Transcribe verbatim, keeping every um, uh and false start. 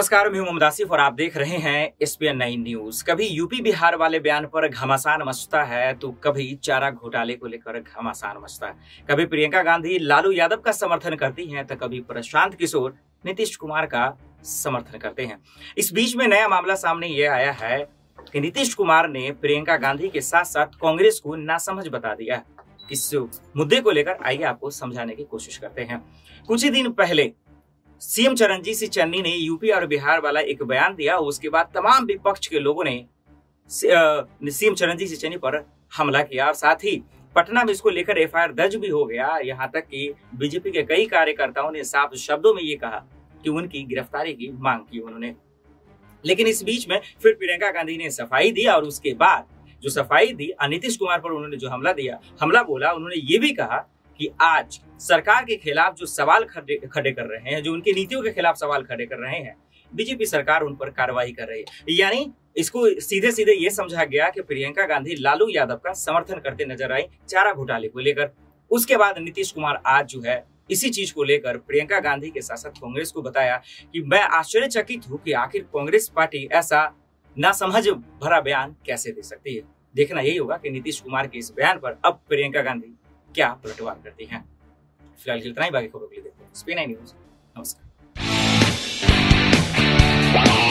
नमस्कार, मैं हूं मोहम्मद आसिफ और आप देख रहे हैं S P N nine news. कभी यूपी बिहार वाले बयान पर घमासान मचता है तो कभी चारा घोटाले को लेकर घमासान मचता है। कभी प्रियंका गांधी लालू यादव का समर्थन करती हैं तो कभी प्रशांत किशोर नीतीश कुमार का समर्थन करते हैं। इस बीच में नया मामला सामने ये आया है कि नीतीश कुमार ने प्रियंका गांधी के साथ साथ कांग्रेस को नासमझ बता दिया। इस मुद्दे को लेकर आइए आपको समझाने की कोशिश करते हैं। कुछ ही दिन पहले सीएम चरणजीत सिंह चन्नी ने यूपी और बिहार वाला एक बयान दिया। उसके बाद तमाम विपक्ष के लोगों ने सीएम चरणजीत सिंह चन्नी पर हमला किया और साथ ही पटना में इसको लेकर एफ आई आर दर्ज भी हो गया। यहाँ तक कि बीजेपी के कई कार्यकर्ताओं ने साफ शब्दों में ये कहा कि उनकी गिरफ्तारी की मांग की उन्होंने। लेकिन इस बीच में फिर प्रियंका गांधी ने सफाई दी और उसके बाद जो सफाई दी नीतीश कुमार पर उन्होंने जो हमला दिया हमला बोला, उन्होंने ये भी कहा कि आज सरकार के खिलाफ जो सवाल खड़े खड़े कर रहे हैं, जो उनकी नीतियों के खिलाफ सवाल खड़े कर रहे हैं, बीजेपी सरकार उन पर कार्रवाई कर रही है। यानी इसको सीधे सीधे ये समझा गया कि प्रियंका गांधी लालू यादव का समर्थन करते नजर आई चारा घोटाले को लेकर। उसके बाद नीतीश कुमार आज जो है इसी चीज को लेकर प्रियंका गांधी के साथ साथ कांग्रेस को बताया कि मैं आश्चर्यचकित हूं कि आखिर कांग्रेस पार्टी ऐसा नासमझ भरा बयान कैसे दे सकती है। देखना यही होगा कि नीतीश कुमार के इस बयान पर अब प्रियंका गांधी क्या पलटवार करती हैं। फिलहाल इतना ही, बाकी खबरों के लिए देखते हैं S P N nine news. नमस्कार।